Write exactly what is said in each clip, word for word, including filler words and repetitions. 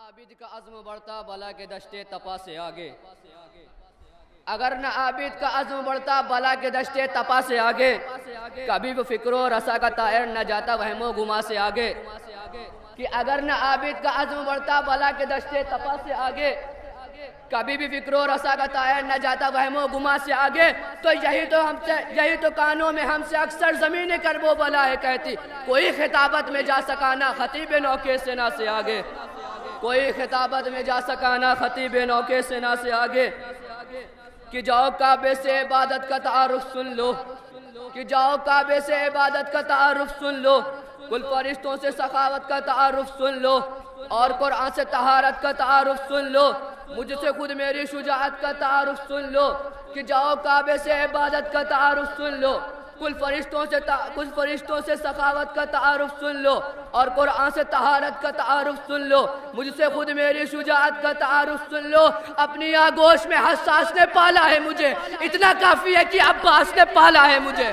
عابد کا عزم بڑھتا بلا کے دشتے تپا سے آگے، اگر نہ عابد کا عزم بڑھتا بلا کے دشتے تپا سے آگے، کبھی وہ فکر و رسا کا طائر نہ جاتا وہم و گما سے آگے، کہ اگر نہ عابد کا عزم بڑھتا بلا کے دشتے تپا سے آگے، کبھی بھی فکر و رسا کا طائر نہ جاتا وہم و گما سے آگے، تو یہی تو ہم سے یہی تو کانوں میں ہم سے اکثر زمین کرب و بلا ہے کہتی، کوئی خطابت میں جا سکانا خطیب نوکے سنا سے آگے، کوئی خطابت میں جا سکانا خطیب نوکے سنا سے آگے، کہ جاؤ کعبے سے عبادت کا تعارف سن لو، کہ جاؤ کعبے سے عبادت کا تعارف سن لو، کل فرشتوں سے سخاوت کا تعارف سن لو، اور قرآن سے طہارت کا تعارف سن لو، مجھ سے خود میری شجاعت کا تعارف سن لو، کہ جاؤ کعبے سے عبادت کا تعارف سن لو، کل فرشتوں سے کل فرشتوں سے سخاوت کا تعارف سن لو، اور قرآن سے طہارت کا تعارف سن لو، مجھ سے خود میری شجاعت کا تعارف سن لو، اپنی آغوش میں حساس نے پالا ہے مجھے، اتنا کافی ہے کہ عباس نے پالا ہے مجھے،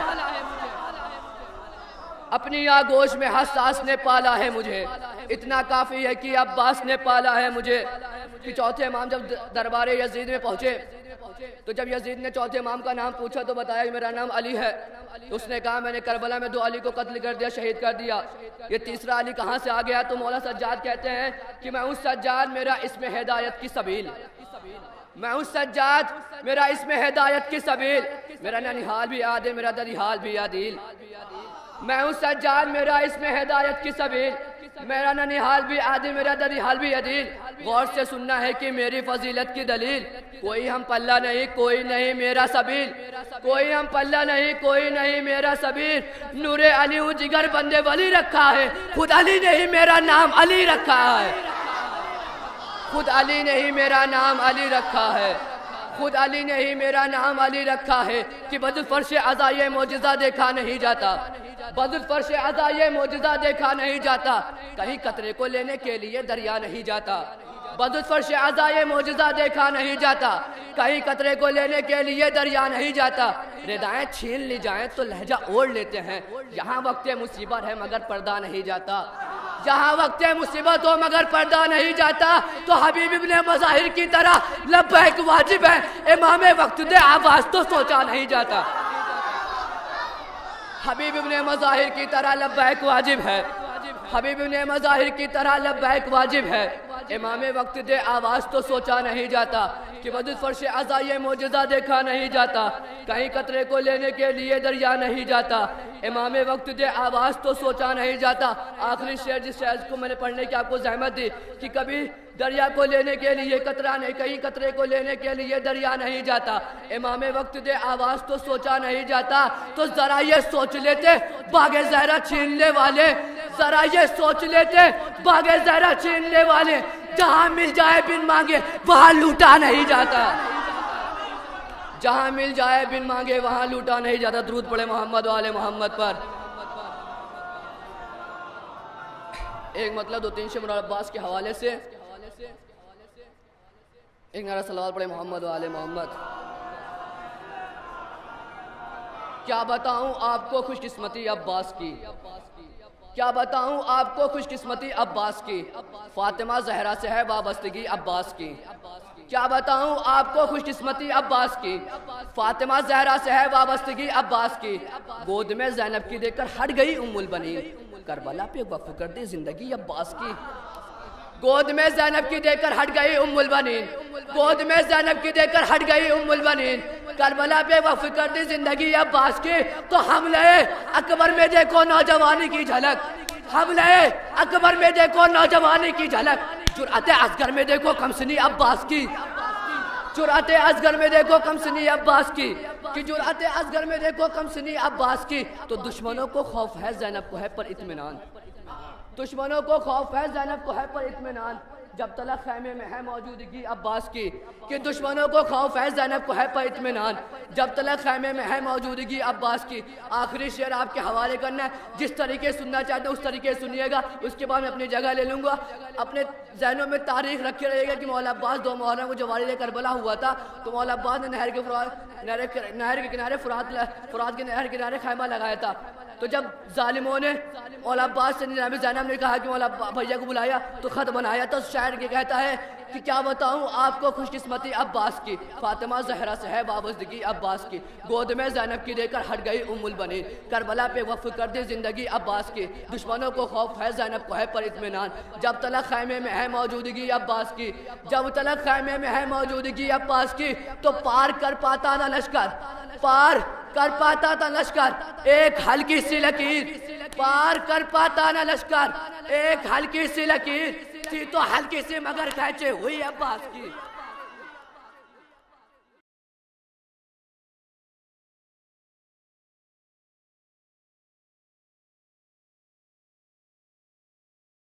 اپنی آغوش میں حساس نے پالا ہے مجھے، اتنا کافی ہے کہ عباس نے پالا ہے مجھے، کہ چوتھے امام جب دربار یزید میں پہنچے تو جب یزید نے چوتھے امام کا نام پوچھا تو بتایا کہ میرا نام علی ہے، تو اس نے کہا میں نے کربلا میں دو علی کو قتل کر دیا، شہید کر دیا، یہ تیسرا علی کہاں سے آ گیا؟ تو مولا سجاد کہتے ہیں کہ میں ہوں سجاد میرا اسم ہدایت کی سبیل، میں ہوں سجاد میرا اسم ہدایت کی سبیل، میرا ننہال بھی یاد ہے میرا دریحال بھی یادیل، میں ہوں سجاد میرا اسم ہدایت کی سبیل، میرا ننہال بھی عادل میرا دریحال بھی عدیل، غور سے سننا ہے کہ میری فضیلت کی دلیل، کوئی ہم پلہ نہیں کوئی نہیں میرا سبیل، کوئی ہم پلہ نہیں کوئی نہیں میرا سبیل، نور علی ہوں جگر بندے ولی رکھا ہے، خود علی نے ہی میرا نام علی رکھا ہے، خود علی نے ہی میرا نام علی رکھا ہے، خود علی نے ہی میرا نام علی رکھا ہے، کہ بدر فرش عزا یہ معجزہ دیکھا نہیں جاتا، بدر فرش عزا یہ معجزہ دیکھا نہیں جاتا، کہیں قطرے کو لینے کے لیے دریا نہیں جاتا، بدر فرش عزا یہ معجزہ دیکھا نہیں جاتا، کہیں قطرے کو لینے کے لیے دریا نہیں جاتا، ردائیں چھین لی جائیں تو لہجہ اوڑھ لیتے ہیں، یہاں وقت مصیبت ہے مگر پردہ نہیں جاتا، جہاں وقت مصیبت ہو مگر پردہ نہیں جاتا، تو حبیب ابن مظاہر کی طرح لبیک واجب ہے، امام وقت دے آواز تو سوچا نہیں جاتا، حبیب ابن مظاہر کی طرح لبیک واجب ہے، حبیب ابن مظاہر کی طرح لبیک واجب ہے، امام وقت دے آواز تو سوچا نہیں جاتا، کہ بدر فرش عزا یہ معجزہ دیکھا نہیں جاتا، کہیں قطرے کو لینے کے لیے دریا نہیں جاتا، امام وقت دے آواز تو سوچا نہیں جاتا، آخری شعر جس شعر کو میں نے پڑھنے کی آپ کو زحمت دی، کہ کبھی دریا کو لینے کے لیے قطرہ نہیں کہیں قطرے کو لینے کے لیے دریا نہیں جاتا، امام وقت دے آواز تو سوچا نہیں جاتا، تو ذرا یہ سوچ لیتے باغ زہرہ چھیننے والے، ذرا یہ سوچ لیتے باغ زہرہ چھیننے والے، جہاں مل جائے بن مانگے وہاں لوٹا نہیں جاتا، جہاں مل جائے بن مانگے وہاں لوٹا نہیں جاتا، درود پڑھے محمد و آل محمد پر۔ ایک مطلب دو تین شمر عباس کے حوالے سے ایک نعرہ صلوات پڑھے محمد و آل محمد۔ کیا بتاؤں آپ کو خوش قسمتی عباس کی، کیا بتاؤں آپ کو خوش قسمتی عباس کی، فاطمہ زہرا سے ہے وابستگی عباس کی، کیا بتاؤں آپ کو خوش قسمتی عباس کی، فاطمہ زہرا سے ہے وابستگی عباس کی، گود میں زینب کی دیکھ کر ہٹ گئی ام البنین، کربلا پہ وقف کر دی زندگی عباس کی، گود میں زینب کی دیکھ کر ہٹ گئی ام البنین، گود میں زینب کی دیکھ کر ہٹ گئی ام البنین، کربلا پہ وقف کر دی زندگی عباس کی، تو حملے اکبر میں دیکھو نوجوانی کی جھلک، حملے اکبر میں دیکھو نوجوانی کی جھلک، جرأت اصغر میں دیکھو کمسنی عباس کی، جرأت اصغر میں دیکھو کمسنی عباس کی، کہ جرأت اصغر میں دیکھو کمسنی عباس کی، تو دشمنوں کو خوف ہے زینب کو ہے پر اطمینان، دشمنوں کو خوف ہے زینب کو ہے پر اطمینان، جب تلک خیمے میں ہے موجودگی عباس کی، کہ دشمنوں کو خوف ہے زینب کو ہے پر اطمینان، جب تلک خیمے میں ہے موجودگی عباس کی۔ آخری شعر آپ کے حوالے کرنا ہے، جس طریقے سننا چاہتے ہیں اس طریقے سنیے گا، اس کے بعد میں اپنی جگہ لے لوں گا، اپنے ذہنوں میں تاریخ رکھے رہے گا کہ مولا عباس دو محرم کو جو والد کربلا ہوا تھا تو مولا عباس نے نہر کے نہر کے کنارے فرات فرات کے نہر کے کنارے خیمہ لگایا تھا، تو تو جب ظالموں نے مولا عباس سے جناب زینب نے کہا کہ مولا بھیا کو بلایا تو خط بنایا، تو شاعر یہ کہتا ہے کہ کیا بتاؤں آپ کو خوش قسمتی عباس کی، فاطمہ زہرا سے ہے وابستگی عباس کی، گود میں زینب کی دے کر ہٹ گئی ام البنین، کربلا پہ وقف کر دی زندگی عباس کی، دشمنوں کو خوف ہے زینب کو ہے پر اطمینان، جب تلک خیمے میں ہے موجودگی عباس کی، جب تلک خیمے میں ہے موجودگی عباس کی، تو پار کر پاتا نہ لشکر، پار کر پاتا تھا لشکر ایک ہلکی سی لکیر، پار کر پاتا نہ لشکر ایک ہلکی سی لکیر تھی تو ہلکی سی مگر کھینچے ہوئی عباس کی۔